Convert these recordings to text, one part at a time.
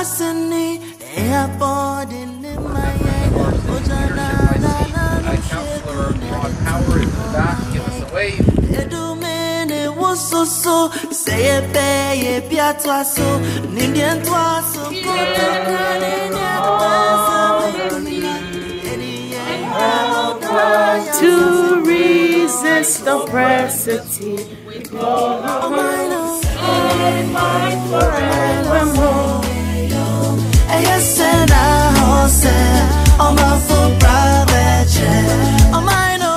Councillor Power is in the back. Give us a wave. Say it, pay it, piatwa so, Indian twaso, to resist oppressity, we call on forevermore. Yes, and I said, I'm a full private jet. Oh, my no.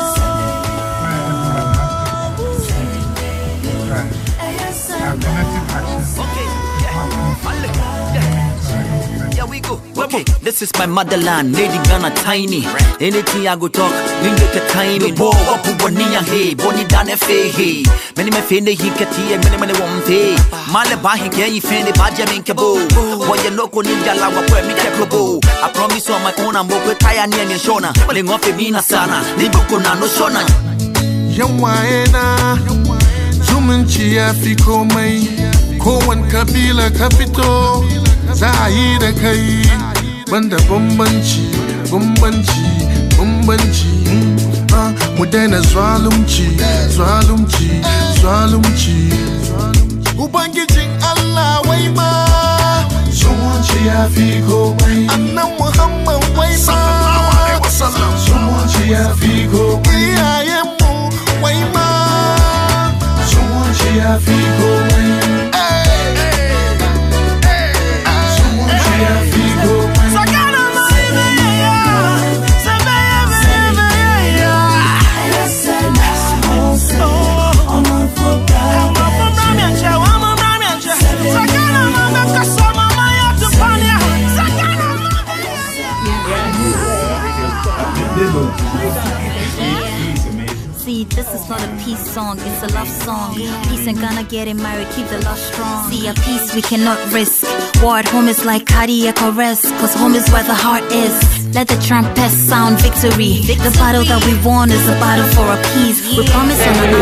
Okay, this is my motherland, Lady Ghana tiny. Anything I go talk, we get a timing. Bo up Bonia hey, Boni Dane Fe. Many me fend he kati and many won't pay. Malaba he can you fend the Bajamin Cabo. What you know, Ninja Lawa, where me Cabo. I promise on my own, I'm over Tayani and Shona. Ling off a Mina Sana, Libukuna no Shona. Yawaena, Zumunchi Afiko May, Kowan Kabila Capito, Zahida Kai, Banda Bumbanchi, Mudena Zwalumchi, Ubangijing Allah Wayma, Zumunchi Afiko May, Anna Muhammad Wayma, Zumunchi Afiko May, I am Wayma, Zumunchi Afiko May. See, this is not a peace song, it's a love song. Peace and Ghana getting married, keep the love strong. See, a peace we cannot risk. War at home is like cardiac arrest, cause home is where the heart is. Let the trumpets sound victory. The battle that we won is a battle for a peace. We promise on the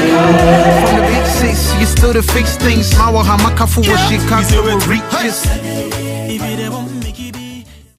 You still to fix things. Mawa Hamakafu was Chicago reaches.